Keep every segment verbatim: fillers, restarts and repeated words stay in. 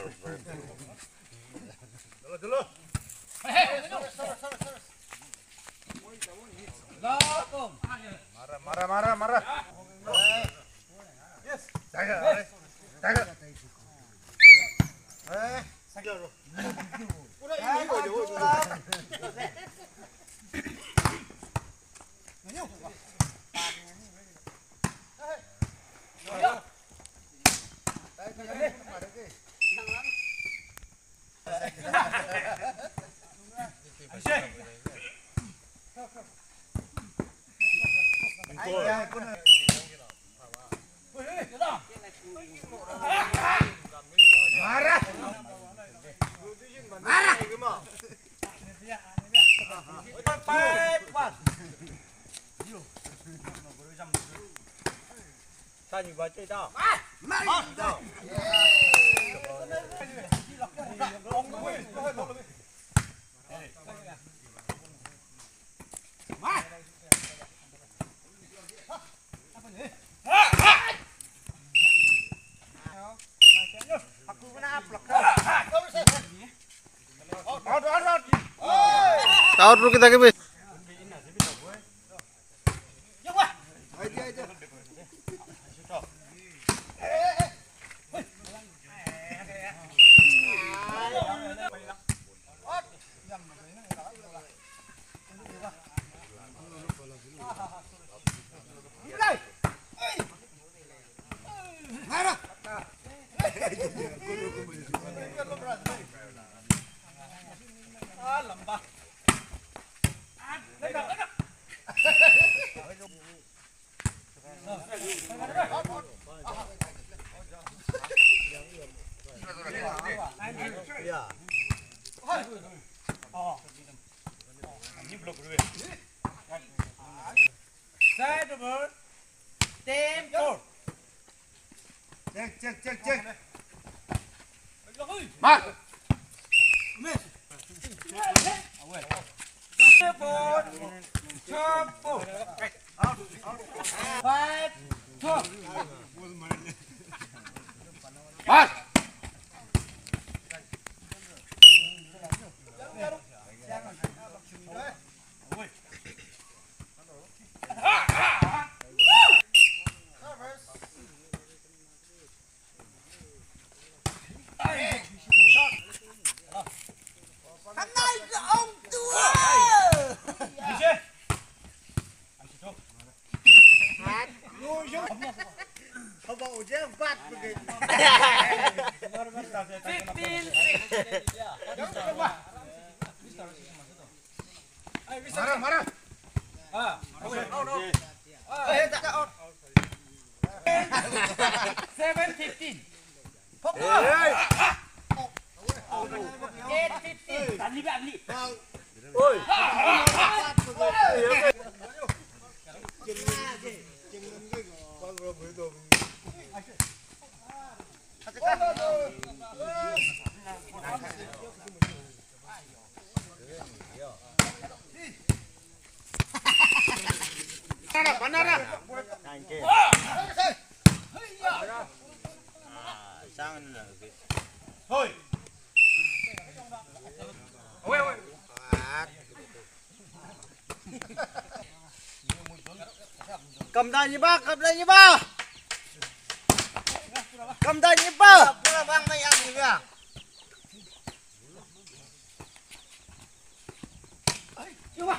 Dulu dulu. Marah marah marah marah. Yes. Jaga. Jaga. Eh, saja bro. Udah ini kok jauh. Nyu. Ayo. Tadi baca dah. Mari dah. Aku kena upload. Out out out. Out dulu kita ke. Ya. Oh. Ini blok dulu. Saya double. Tempo. Cek cek cek cek. Mat. Miss. Awal. Telepon. Tempo. Five. Two. Mat. Marah, marah. Ah, no, no. Eh, tak out. Seven fifteen. Eight fifteen. Tadi beli. Oi. Mana mana? Hoi. Oi oi. Cầm tay như ba, cầm tay như ba. Cầm tay như ba. Pula bang mai ang ni ba. Coba.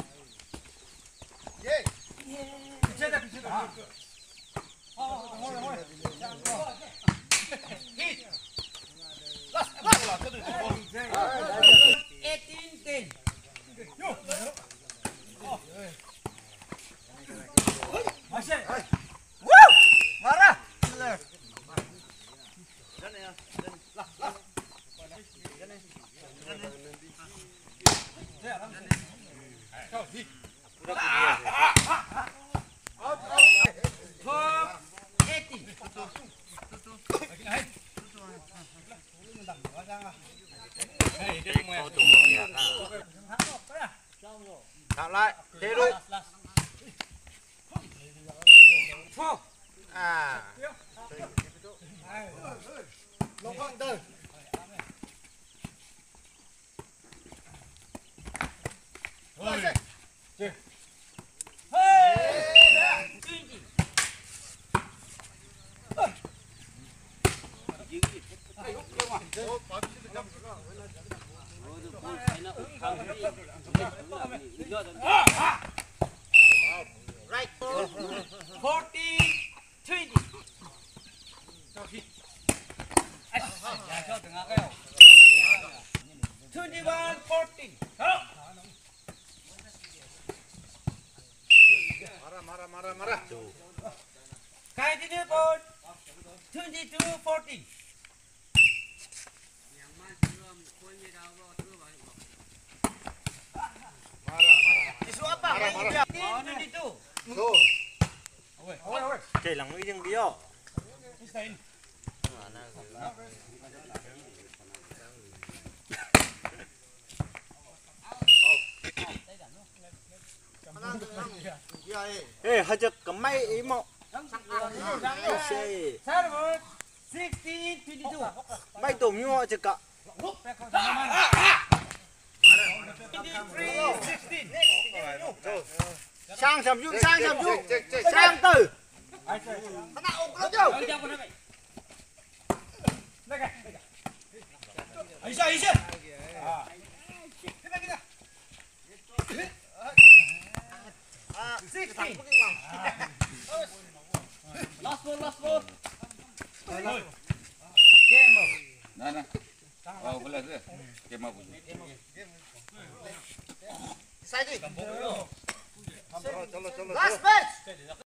Ye. Piche dah, piche dah. Oh, hoi hoi. Hit. Last, last. eighteen ten. Yo. Oh. Masih. Woo! Marah. Jangan ya. Lah, lah. Jangan. Jangan. Ya, jangan. Kau hit. Udah dia. Out, out. Top eighteen. Lagi naik. Hei, dia semua. Tạm lại, thế luôn. À. Lông văng từ. Right. forty, twenty. twenty-one, fourteen. Marah, marah, marah, marah. Continue ball. twenty-two, fourteen. Marah, marah. Isu apa? twenty-two. Go. Kailang mo yung diyo. Eh, hajak kamay imo. Say, Server sixteen, twenty-two. may tumyo aja ka. twenty-three, sixteen. Sang sầm dung, sang sầm dung. Cek, cek, Sang từ. Kena ukur jauh. Aisyah, Aisyah. Kita, kita. sixteen. Last ball, last ball. Game up. Nah, nah. Oh, boleh tu. Game apa tu? Side. Chalo, Chalo, chalo. last match.